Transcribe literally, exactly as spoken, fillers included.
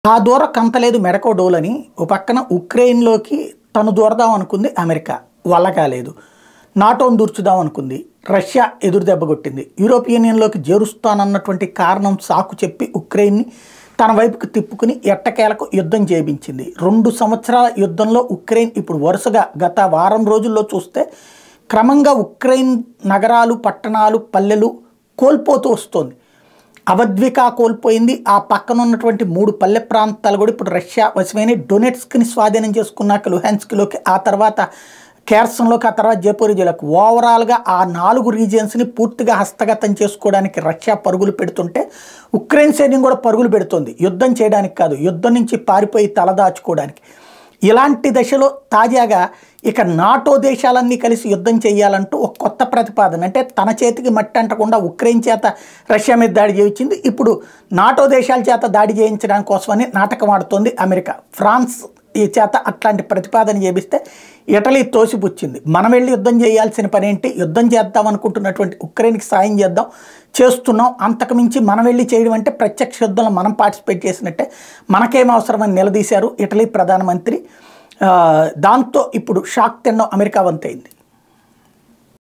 ఆ దూర కంతలేదు మెడకో డోలని ఓ పక్కన ఉక్రెయిన్లోకి తను దూరదాం అనుకుంది అమెరికా, వల్ల కాలేదు. నాటోను దూర్చుదాం అనుకుంది, రష్యా ఎదురు దెబ్బ కొట్టింది. యూరోపియన్ యూనియన్లోకి చేరుస్తానన్నటువంటి కారణం సాకు చెప్పి ఉక్రెయిన్ని తన వైపుకి తిప్పుకుని ఎట్టకేలకు యుద్ధం చేయించింది. రెండు సంవత్సరాల యుద్ధంలో ఉక్రెయిన్ ఇప్పుడు వరుసగా గత వారం రోజుల్లో చూస్తే క్రమంగా ఉక్రెయిన్ నగరాలు, పట్టణాలు, పల్లెలు కోల్పోతూ వస్తోంది. అవద్వికా కోల్పోయింది. ఆ పక్కన ఉన్నటువంటి మూడు పల్లె ప్రాంతాలు కూడా ఇప్పుడు రష్యా వశమైన. డొనెట్స్క్ని స్వాధీనం చేసుకున్నాక లుహాన్స్క్లోకి, ఆ తర్వాత కేర్సన్లోకి, ఆ తర్వాత జపోరిజియాలోకి, ఓవరాల్గా ఆ నాలుగు రీజియన్స్ని పూర్తిగా హస్తగతం చేసుకోవడానికి రష్యా పరుగులు పెడుతుంటే ఉక్రెయిన్ సైన్యం కూడా పరుగులు పెడుతుంది. యుద్ధం చేయడానికి కాదు, యుద్ధం నుంచి పారిపోయి తలదాచుకోవడానికి. ఇలాంటి దశలో తాజాగా ఇక నాటో దేశాలన్నీ కలిసి యుద్ధం చేయాలంటూ ఒక కొత్త ప్రతిపాదన, అంటే తన చేతికి మట్టి అంటకుండా ఉక్రెయిన్ చేత రష్యా మీద దాడి చేయించింది. ఇప్పుడు నాటో దేశాల చేత దాడి చేయించడానికి కోసమని నాటకం ఆడుతోంది అమెరికా. ఫ్రాన్స్ ఈ చేత అట్లాంటి ప్రతిపాదన చేపిస్తే ఇటలీ తోసిపుచ్చింది. మనం వెళ్ళి యుద్ధం చేయాల్సిన పని ఏంటి, యుద్ధం చేద్దాం అనుకుంటున్నటువంటి ఉక్రెయిన్కి సాయం చేద్దాం, చేస్తున్నాం, అంతకుమించి మనం వెళ్ళి చేయడం అంటే ప్రత్యక్ష యుద్ధంలో మనం పార్టిసిపేట్ చేసినట్టే, మనకేం అవసరమని నిలదీశారు ఇటలీ ప్రధానమంత్రి. దాంతో ఇప్పుడు షాక్ తినడం అమెరికా వంతైంది.